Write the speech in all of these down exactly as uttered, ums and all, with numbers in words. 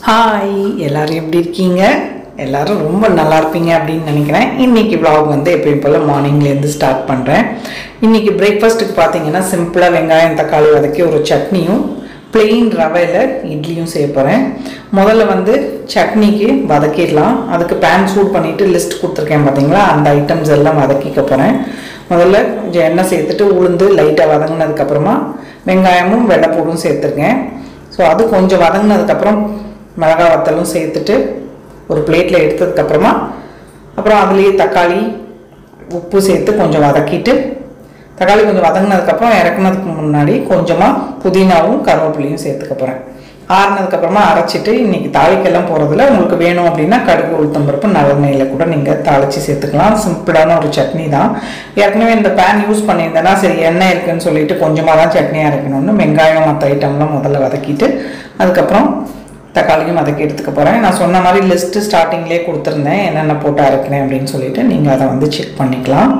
Hi எல்லாரும் எப்படி இருக்கீங்க? எல்லாரும் ரொம்ப நல்லா இருப்பீங்க அப்படின்னு நினைக்கிறேன். இன்றைக்கி vlog வந்து எப்பயும் போல் மார்னிங்லேருந்து ஸ்டார்ட் பண்ணுறேன். இன்றைக்கி பிரேக்ஃபாஸ்ட்டுக்கு பார்த்தீங்கன்னா சிம்பிளாக வெங்காயம் தக்காளி வதக்கி ஒரு சட்னியும் பிளெயின் ரவையில் இட்லியும் செய்ய போகிறேன். முதல்ல வந்து சட்னிக்கு வதக்கிடலாம். அதுக்கு பேன் சூட் பண்ணிவிட்டு லிஸ்ட் கொடுத்துருக்கேன் பார்த்தீங்களா, அந்த ஐட்டம்ஸ் எல்லாம் வதக்கிக்க போகிறேன். முதல்ல கொஞ்சம் எண்ணெய் சேர்த்துட்டு உளுந்து லைட்டாக வதங்கினதுக்கப்புறமா வெங்காயமும் வெள்ளைப்பூடும் சேர்த்துருக்கேன். ஸோ அது கொஞ்சம் வதங்கினதுக்கப்புறம் மிளகாய் வத்தலும் சேர்த்துட்டு ஒரு பிளேட்டில் எடுத்ததுக்கப்புறமா அப்புறம் அதுலேயே தக்காளி உப்பு சேர்த்து கொஞ்சம் வதக்கிட்டு தக்காளி கொஞ்சம் வதங்கினதுக்கப்புறம் இறக்குனதுக்கு முன்னாடி கொஞ்சமாக புதினாவும் கருவேப்பிலையும் சேர்த்துக்க போகிறேன். ஆறுனதுக்கப்புறமா அரைச்சிட்டு இன்றைக்கி தாளிக்கெல்லாம் போகிறதுல உங்களுக்கு வேணும் அப்படின்னா கடுகு உளுத்தம்பருப்பு நல்லெண்ணெயில் கூட நீங்கள் தாளித்து சேர்த்துக்கலாம். சிம்பிளான ஒரு சட்னி தான். ஏற்கனவே இந்த பேன் யூஸ் பண்ணியிருந்தேன்னா சரி எண்ணெய் இருக்குதுன்னு சொல்லிட்டு கொஞ்சமாக தான் சட்னி அரைக்கணும்னு வெங்காயம் மற்ற ஐட்டம்லாம் முதல்ல வதக்கிட்டு அதுக்கப்புறம் தக்காளியும் வதக்கி எடுத்துக்க போகிறேன். நான் சொன்ன மாதிரி லிஸ்ட்டு ஸ்டார்டிங்லேயே கொடுத்துருந்தேன் என்னென்ன போட்டு அரைக்கிறேன் அப்படின்னு சொல்லிட்டு நீங்கள் அதை வந்து செக் பண்ணிக்கலாம்.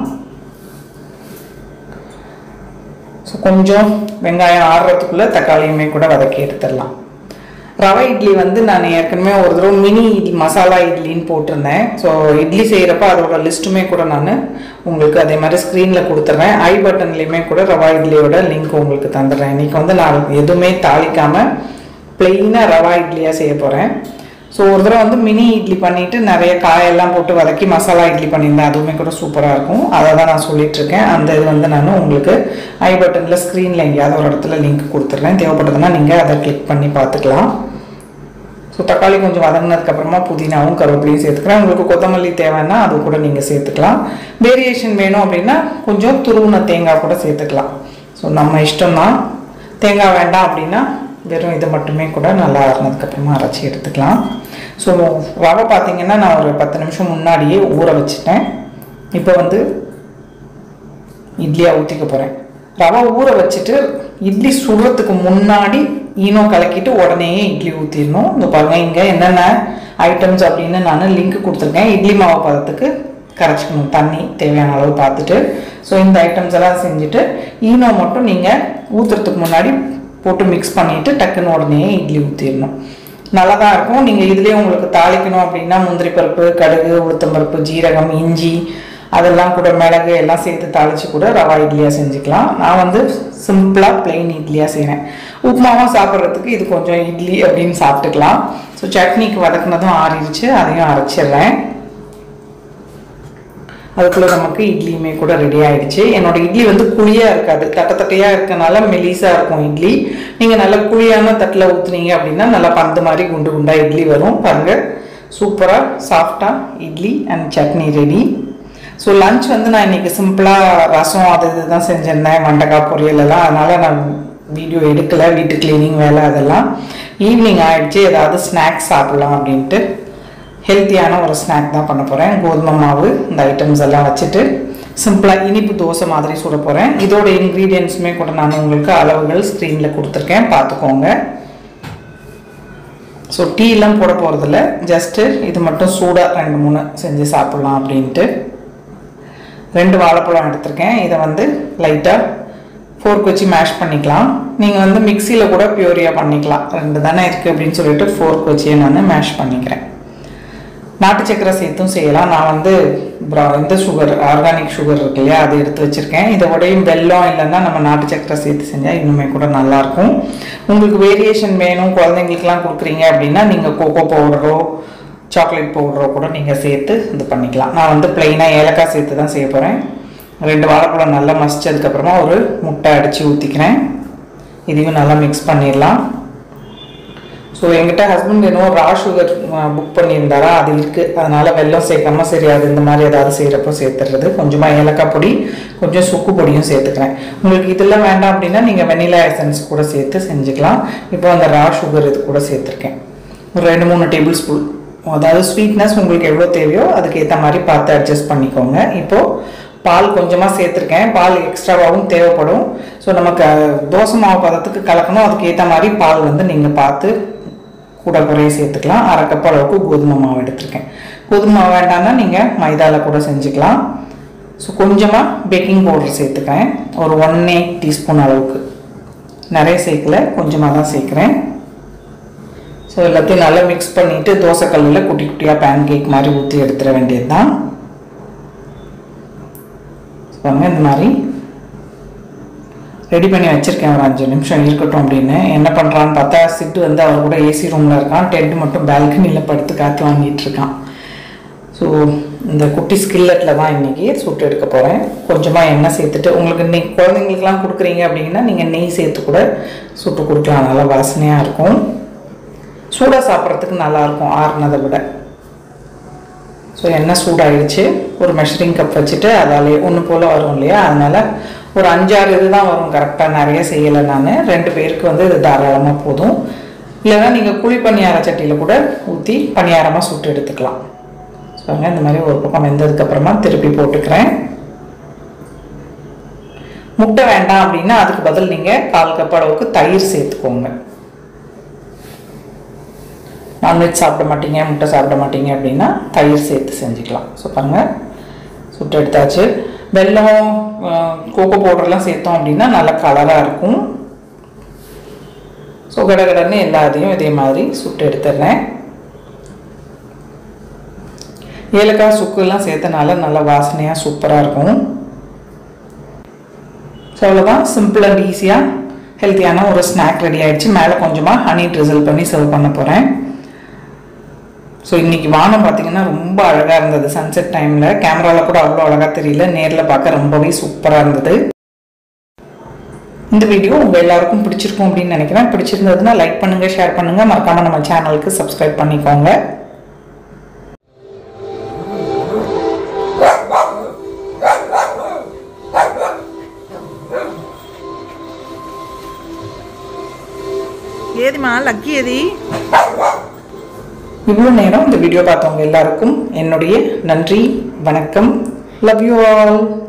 ஸோ கொஞ்சம் வெங்காயம் ஆடுறதுக்குள்ளே தக்காளியுமே கூட வதக்கி எடுத்துடலாம். ரவை இட்லி வந்து நான் ஏற்கனவே ஒரு தடவை மினி இட்லி மசாலா இட்லின்னு போட்டிருந்தேன். ஸோ இட்லி செய்கிறப்ப அதோட லிஸ்ட்டுமே கூட நான் உங்களுக்கு அதே மாதிரி ஸ்க்ரீனில் கொடுத்துட்றேன். ஐ பட்டன்லேயுமே கூட ரவா இட்லியோட லிங்க் உங்களுக்கு தந்துடுறேன். இன்றைக்கி வந்து நான் எதுவுமே தாளிக்காமல் பிளெயினாக ரவா இட்லியாக செய்ய போகிறேன். ஸோ ஒரு தடவை வந்து மினி இட்லி பண்ணிவிட்டு நிறைய காயெல்லாம் போட்டு வதக்கி மசாலா இட்லி பண்ணியிருந்தேன். அதுவுமே கூட சூப்பராக இருக்கும். அதை தான் நான் சொல்லிகிட்ருக்கேன். அந்த இது வந்து நான் உங்களுக்கு ஐ பட்டனில் ஸ்க்ரீனில் எங்கேயாவது ஒரு இடத்துல லிங்க் கொடுத்துட்றேன். தேவைப்பட்டதுன்னா நீங்கள் அதை கிளிக் பண்ணி பார்த்துக்கலாம். ஸோ தக்காளி கொஞ்சம் வதங்கினதுக்கப்புறமா புதினாவும் கருவேப்பிலையும் சேர்த்துக்கிறேன். உங்களுக்கு கொத்தமல்லி தேவைன்னா அது கூட நீங்கள் சேர்த்துக்கலாம். வேரியேஷன் வேணும் அப்படின்னா கொஞ்சம் துருவின தேங்காய் கூட சேர்த்துக்கலாம். ஸோ நம்ம இஷ்டம்தான். தேங்காய் வேண்டாம் அப்படின்னா வெறும் இதை மட்டுமே கூட நல்லா ஆறுனதுக்கப்புறமா அரைச்சி எடுத்துக்கலாம். ஸோ ரவை பார்த்திங்கன்னா நான் ஒரு பத்து நிமிஷம் முன்னாடியே ஊற வச்சுட்டேன். இப்போ வந்து இட்லியாக ஊற்றிக்க போகிறேன். ரவை ஊற வச்சுட்டு இட்லி சுடுறதுக்கு முன்னாடி ஈனோ கலக்கிட்டு உடனே இட்லி ஊற்றிடணும். இந்த பாருங்கள் இங்கே என்னென்ன ஐட்டம்ஸ் அப்படின்னு நான் லிங்க் கொடுத்துருக்கேன். இட்லி மாவு பதத்துக்கு கரைச்சிக்கணும், தண்ணி தேவையான அளவு பார்த்துட்டு. ஸோ இந்த ஐட்டம்ஸ் எல்லாம் செஞ்சுட்டு ஈனோ மட்டும் நீங்கள் ஊற்றுறதுக்கு முன்னாடி போட்டு மிக்ஸ் பண்ணிவிட்டு டக்குன்னு உடனே இட்லி ஊற்றிடணும். நல்லா தான் இருக்கும். நீங்கள் இதுலேயே உங்களுக்கு தாளிக்கணும் அப்படின்னா முந்திரி பருப்பு, கடுகு, உளுத்தம்பருப்பு, ஜீரகம், இஞ்சி அதெல்லாம் கூட மிளகு எல்லாம் சேர்த்து தாளித்து கூட ரவா இட்லியாக செஞ்சுக்கலாம். நான் வந்து சிம்பிளாக பிளெயின் இட்லியாக செய்கிறேன். உப்புமாவும் சாப்பிட்றதுக்கு இது கொஞ்சம் இட்லி அப்படின்னு சாப்பிட்டுக்கலாம். ஸோ சட்னிக்கு வதக்குனதும் ஆறிடுச்சு, அதையும் அரைச்சிடுறேன். அதுக்குள்ளே நமக்கு இட்லியுமே கூட ரெடி ஆகிடுச்சு. என்னோடய இட்லி வந்து குழியாக இருக்காது, தட்டை தட்டையாக இருக்கனால மெலிசாக இருக்கும் இட்லி. நீங்கள் நல்லா குழியான தட்டில் ஊற்றுனீங்க அப்படின்னா நல்லா பந்து மாதிரி குண்டு குண்டாக இட்லி வரும். பாருங்கள், சூப்பராக சாஃப்டாக idli and chutney ready. So lunch வந்து நான் இன்றைக்கி சிம்பிளாக ரசம் அது இது தான் செஞ்சுருந்தேன், மண்டக்காய் பொரியல் எல்லாம். அதனால் நான் வீடியோ எடுக்கலை, வீட்டு கிளீனிங் வேலை அதெல்லாம். ஈவினிங் ஆகிடுச்சு, ஏதாவது ஸ்நாக்ஸ் சாப்பிட்லாம் அப்படின்ட்டு ஹெல்த்தியான ஒரு ஸ்நாக் தான் பண்ண போகிறேன். கோதுமை மாவு இந்த ஐட்டம்ஸ் எல்லாம் வச்சுட்டு சிம்பிளாக இனிப்பு தோசை மாதிரி சுட போகிறேன். இதோட இன்க்ரீடியன்ஸுமே கூட நான் உங்களுக்கு அளவுகள் ஸ்க்ரீனில் கொடுத்துருக்கேன், பார்த்துக்கோங்க. ஸோ டீலாம் போட போகிறதில்ல, ஜஸ்ட்டு இது மட்டும் சூடாக ரெண்டு மூணு செஞ்சு சாப்பிட்லாம் அப்படின்ட்டு. ரெண்டு வாழைப்பழம் எடுத்திருக்கேன். இதை வந்து லைட்டாக ஃபோர்க் வச்சு மேஷ் பண்ணிக்கலாம். நீங்கள் வந்து மிக்சியில் கூட பியூரியாக பண்ணிக்கலாம். ரெண்டு தானே இருக்குது அப்படின்னு சொல்லிட்டு ஃபோர்க் வச்சே நான் மேஷ் பண்ணிக்கிறேன். நாட்டு சக்கரை சேர்த்தும் செய்யலாம். நான் வந்து இந்த சுகர் ஆர்கானிக் சுகர் இருக்கு இல்லையா, அது எடுத்து வச்சுருக்கேன். இதோடையும் வெல்லம் இல்லைன்னா நம்ம நாட்டு சக்கரை சேர்த்து செஞ்சால் இன்னுமே கூட நல்லாயிருக்கும். உங்களுக்கு வேரியேஷன் வேணும், குழந்தைங்களுக்குலாம் கொடுக்குறீங்க அப்படின்னா நீங்கள் கோகோ பவுடரோ சாக்லேட் பவுடரோ கூட நீங்கள் சேர்த்து இது பண்ணிக்கலாம். நான் வந்து ப்ளைனாக ஏலக்காய் சேர்த்து தான் செய்ய போகிறேன். ரெண்டு வாழைப்பழம் நல்லா மசிச்சதுக்கப்புறமா ஒரு முட்டை அடித்து ஊற்றிக்கிறேன். இதையும் நல்லா மிக்ஸ் பண்ணிடலாம். ஸோ எங்கிட்ட ஹஸ்பண்ட் என்னவோ ரா சுகர் புக் பண்ணியிருந்தாரா, அது இருக்குது. அதனால் வெல்லம் சேர்க்காம சரி அது இந்த மாதிரி ஏதாவது செய்கிறப்போ சேர்த்துடுறது. கொஞ்சமாக ஏலக்காய் பொடி, கொஞ்சம் சுக்கு பொடியும் சேர்த்துக்கிறேன். உங்களுக்கு இதெல்லாம் வேண்டாம் அப்படின்னா நீங்கள் வெனிலா எசன்ஸ் கூட சேர்த்து செஞ்சுக்கலாம். இப்போ அந்த ரா சுகர் இது கூட சேர்த்துருக்கேன். ஒரு ரெண்டு மூணு டேபிள் ஸ்பூன், அதாவது ஸ்வீட்னஸ் உங்களுக்கு எவ்வளோ தேவையோ அதுக்கு ஏற்ற மாதிரி பார்த்து அட்ஜஸ்ட் பண்ணிக்கோங்க. இப்போது பால் கொஞ்சமாக சேர்த்துருக்கேன். பால் எக்ஸ்ட்ராவாகவும் தேவைப்படும். ஸோ நமக்கு தோசை மாவு பதத்துக்கு கலக்கணும், அதுக்கு ஏற்ற மாதிரி பால் வந்து நீங்கள் பார்த்து கூட குறைய சேர்த்துக்கலாம். அரை கப் அளவுக்கு கோதுமை மாவு எடுத்துருக்கேன். கோதுமை மாவு வேண்டாம்னா நீங்கள் மைதாவில் கூட செஞ்சுக்கலாம். ஸோ கொஞ்சமாக பேக்கிங் பவுடர் சேர்த்துக்கிறேன், ஒரு ஒன் எயிட் டீஸ்பூன் அளவுக்கு. நிறைய சேர்க்கல, கொஞ்சமாக தான் சேர்க்குறேன். ஸோ எல்லாத்தையும் நல்லா மிக்ஸ் பண்ணிவிட்டு தோசைக்கல்லில் குட்டி குட்டியாக பேன் கேக் மாதிரி ஊற்றி எடுத்துட வேண்டியது தான். பாருங்க இந்த மாதிரி ரெடி பண்ணி வச்சுருக்கேன். ஒரு அஞ்சு நிமிஷம் இருக்கட்டும் அப்படின்னு. என்ன பண்ணுறான்னு பார்த்தா சிட்டு வந்து அவர் கூட ஏசி ரூமில் இருக்கான். டெட் மட்டும் பால்கனியில் படுத்து காற்று வாங்கிட்டு இருக்கான். ஸோ இந்த குட்டி ஸ்கில்லட்டில் தான் இன்றைக்கி சுட்டு எடுக்க போகிறேன். கொஞ்சமாக எண்ணெய் சேர்த்துட்டு, உங்களுக்கு நெய் குழந்தைங்களுக்குலாம் கொடுக்குறீங்க அப்படின்னா நீங்கள் நெய் சேர்த்து கூட சுட்டு கொடுக்கலாம். நல்லா வாசனையாக இருக்கும். சூடாக சாப்பிட்றதுக்கு நல்லாயிருக்கும் ஆறுனதை விட. ஸோ எண்ணெய் சூடாகிடுச்சு. ஒரு மெஷரிங் கப் வச்சுட்டு அதாலே ஒன்று போல் வரும் இல்லையா, அதனால் ஒரு அஞ்சாறு இது தான் வரும். கரெக்டாக நிறைய செய்யலை நான். ரெண்டு பேருக்கு வந்து இது தாராளமாக போதும். இல்லைன்னா நீங்கள் குழி பணியார சட்டியில் கூட ஊற்றி பணியாரமாக சுட்டு எடுத்துக்கலாம். பாருங்க இந்த மாதிரி ஒரு பக்கம் வெந்ததுக்கப்புறமா திருப்பி போட்டுக்கிறேன். முட்டை வேண்டாம் அப்படின்னா அதுக்கு பதில் நீங்கள் கால் கப் அளவுக்கு தயிர் சேர்த்துக்கோங்க. நான்வெஜ் சாப்பிட மாட்டீங்க, முட்டை சாப்பிட மாட்டீங்க அப்படின்னா தயிர் சேர்த்து செஞ்சுக்கலாம். ஸோ பாருங்கள் சுட்டு எடுத்தாச்சு. வெல்லம் கோகோ பவுடர்லாம் சேர்த்தோம் அப்படின்னா நல்லா கலராக இருக்கும். ஸோ கடகடன்னு எல்லாத்தையும் இதே மாதிரி சுட்டு எடுத்துடுறேன். ஏலக்காய் சுக்குலாம் சேர்த்தனால நல்லா வாசனையாக சூப்பராக இருக்கும். ஸோ அவ்வளோதான், சிம்பிள் அண்ட் ஈஸியாக ஹெல்த்தியான ஒரு ஸ்நாக் ரெடி ஆகிடுச்சு. மேலே கொஞ்சமாக ஹனி ட்ரிசல் பண்ணி சர்வ் பண்ண போகிறேன். ஸோ இன்றைக்கி வானம் பார்த்திங்கன்னா ரொம்ப அழகாக இருந்தது. சன்செட் டைமில் கேமராவில் கூட அவ்வளோ அழகாக தெரியல, நேரில் பார்க்க ரொம்பவே சூப்பராக இருந்தது. இந்த வீடியோ உங்கள் எல்லாருக்கும் பிடிச்சிருக்கும் அப்படின்னு நினைக்கிறேன். பிடிச்சிருந்ததுன்னா லைக் பண்ணுங்கள், ஷேர் பண்ணுங்கள், மறக்காமல் நம்ம சேனலுக்கு சப்ஸ்கிரைப் பண்ணிக்கோங்க. ஏதிமா லக்கி எதி. இவ்வளோ நேரம் இந்த வீடியோ பார்த்தவங்க எல்லாருக்கும் என்னுடைய நன்றி, வணக்கம். Love you all.